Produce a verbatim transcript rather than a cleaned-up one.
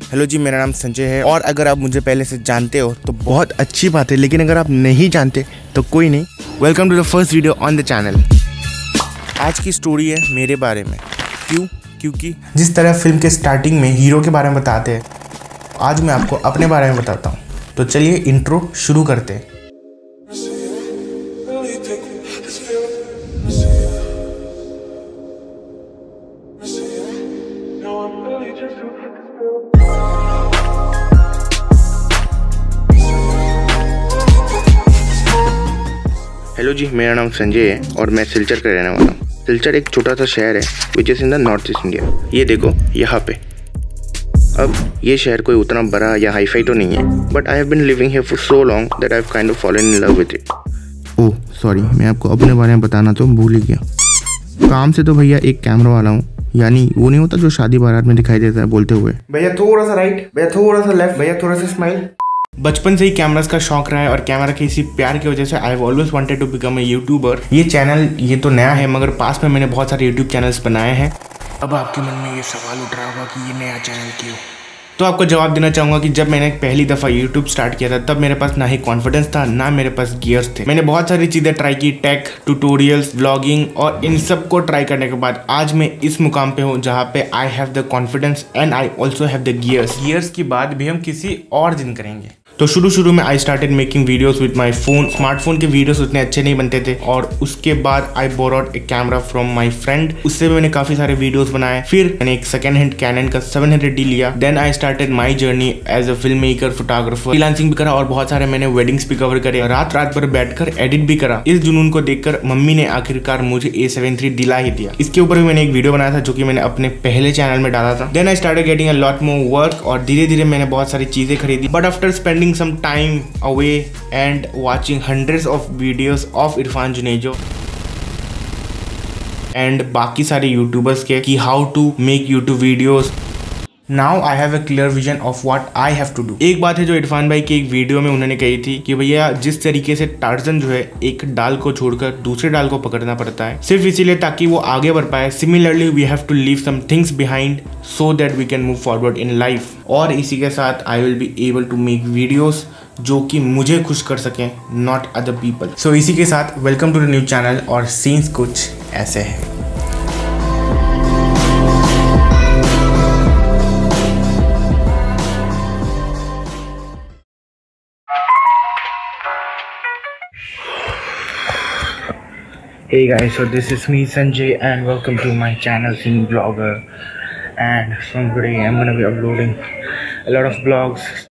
Hello जी, मेरा नाम संजय है और अगर आप मुझे पहले से जानते हो तो बहुत अच्छी बात है, लेकिन अगर आप नहीं जानते तो कोई नहीं। Welcome to the first video on the channel. आज की स्टोरी है मेरे बारे में। क्यों? क्योंकि जिस तरह फिल्म के स्टार्टिंग में हीरो के बारे में बताते हैं, आज मैं आपको अपने बारे में बताता हूँ। तो चलिए इंट्रो शुरू करते हैं। हेलो जी, मेरा नाम संजय है और मैं सिलचर का रहने वाला हूँ। सिलचर एक छोटा सा शहर है which is in the north east India. ये देखो यहाँ पे। अब ये शहर कोई उतना बड़ा या हाईफाई तो नहीं है, but I have been living here for so long that I have kind of fallen in love with it. Oh sorry, मैं आपको अपने बारे में बताना तो भूल ही गया। काम से तो भैया एक कैमरा वाला हूँ, यानी वो नहीं होता जो शादी बारात में दिखाई देता है बोलते हुए भैया थोड़ा सा राइट, भैया थोड़ा सा लेफ्ट, भैया थोड़ा सा स्माइल। बचपन से ही कैमरास का शौक रहा है और कैमरा के इसी प्यार की वजह से I have always wanted to become a YouTuber. ये चैनल ये तो नया है, मगर पास में मैंने बहुत सारे यूट्यूब चैनल्स बनाए हैं। अब आपके मन में ये सवाल उठ रहा होगा कि ये नया चैनल क्यों? तो आपको जवाब देना चाहूँगा कि जब मैंने पहली दफ़ा यूट्यूब स्टार्ट किया था तब मेरे पास ना ही कॉन्फिडेंस था, ना मेरे पास गियर्स थे। मैंने बहुत सारी चीज़ें ट्राई की, टेक, ट्यूटोरियल्स, व्लॉगिंग, और इन सब को ट्राई करने के बाद आज मैं इस मुकाम पे हूँ जहाँ पे I have the confidence and I also have the gears. Gears की बात भी हम किसी और दिन करेंगे। तो शुरू शुरू में I started making videos with my phone. Smartphone के वीडियोस उतने अच्छे नहीं बनते थे और उसके बाद I borrowed a camera from my friend. उससे भी मैंने काफी सारे वीडियोस बनाए। फिर मैंने एक सेकंड हैंड कैनन का सेवन हंड्रेड डी लिया। Then I started my journey as a film maker, photographer, freelancing भी करा और बहुत सारे मैंने वेडिंग्स भी कवर करे। रात रात भर बैठकर एडिट भी करा। इस जुनून को देखकर मम्मी ने आखिरकार मुझे ए सेवन थ्री दिला ही दिया। इसके ऊपर भी मैंने एक वीडियो बनाया था जो कि मैंने अपने पहले चैनल में डाला था। Then I started getting a lot more work और धीरे धीरे मैंने बहुत सारी चीजें खरीदी। But after spending some time away and watching hundreds of videos of Irfan Junejo and बाकी सारे यूट्यूबर्स के कि how to make YouTube videos, now I have a clear vision of what I have to do। एक बात है जो इरफान भाई की एक वीडियो में उन्होंने कही थी कि भैया जिस तरीके से टार्जन जो है एक डाल को छोड़कर दूसरे डाल को पकड़ना पड़ता है सिर्फ इसीलिए ताकि वो आगे बढ़ पाए, similarly we have to leave some things behind so that we can move forward in life. और इसी के साथ I will be able to make videos जो कि मुझे खुश कर सकें, नॉट अदर पीपल। सो इसी के साथ welcome to the new channel और सीन्स कुछ ऐसे हैं। Hey guys, so this is me Sanjay and welcome to my channel Scene Vlogger, and from today I'm gonna be uploading a lot of vlogs.